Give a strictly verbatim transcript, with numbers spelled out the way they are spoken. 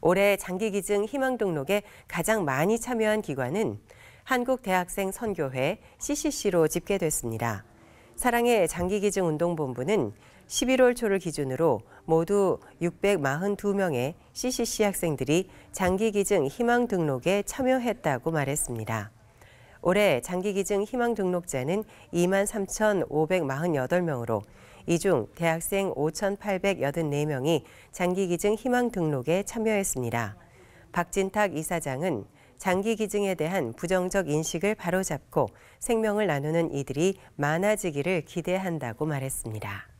올해 장기기증 희망 등록에 가장 많이 참여한 기관은 한국대학생선교회 씨씨씨로 집계됐습니다. 사랑의 장기기증 운동본부는 십일월 초를 기준으로 모두 육백사십이 명의 씨씨씨 학생들이 장기기증 희망 등록에 참여했다고 말했습니다. 올해 장기기증 희망 등록자는 이만 삼천오백사십팔 명으로 이 중 대학생 오천팔백팔십사 명이 장기기증 희망 등록에 참여했습니다. 박진탁 이사장은 장기기증에 대한 부정적 인식을 바로잡고 생명을 나누는 이들이 많아지기를 기대한다고 말했습니다.